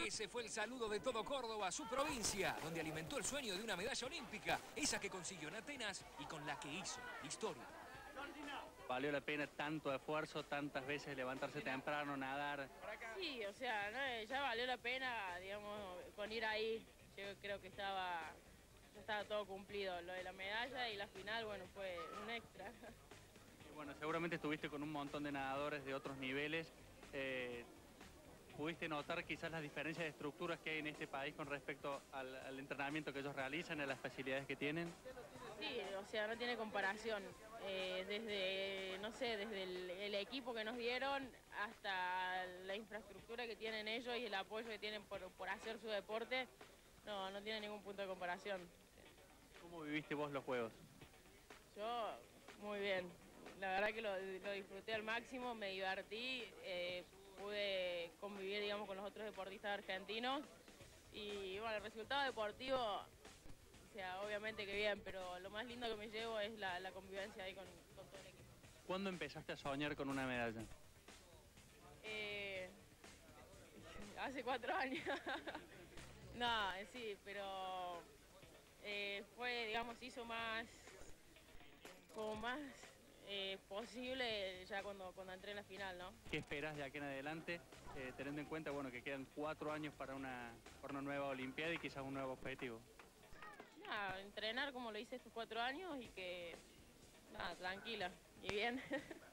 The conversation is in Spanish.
Ese fue el saludo de todo Córdoba a su provincia, donde alimentó el sueño de una medalla olímpica, esa que consiguió en Atenas y con la que hizo historia. ¿Valió la pena tanto esfuerzo, tantas veces levantarse temprano, nadar? Sí, o sea, ¿no? Ya valió la pena, digamos, con ir ahí. Yo creo que ya estaba todo cumplido. Lo de la medalla y la final, bueno, fue un extra. Y bueno, seguramente estuviste con un montón de nadadores de otros niveles. ¿Pudiste notar quizás las diferencias de estructuras que hay en este país con respecto al entrenamiento que ellos realizan, a las facilidades que tienen? Sí, o sea, no tiene comparación. Desde, no sé, desde el equipo que nos dieron hasta la infraestructura que tienen ellos y el apoyo que tienen por hacer su deporte, no tiene ningún punto de comparación. ¿Cómo viviste vos los Juegos? Yo, muy bien. La verdad que lo disfruté al máximo, me divertí, pude convivir, digamos, con los otros deportistas argentinos. Y bueno, el resultado deportivo, o sea, obviamente que bien, pero lo más lindo que me llevo es la convivencia ahí con todo el equipo. ¿Cuándo empezaste a soñar con una medalla? Hace 4 años. No, sí, pero fue, digamos, hizo como más posible ya cuando entré en la final, ¿no? ¿Qué esperas de aquí en adelante, teniendo en cuenta bueno, que quedan 4 años para una nueva Olimpiada y quizás un nuevo objetivo? Nada, entrenar como lo hice estos 4 años y que, nada, tranquila y bien.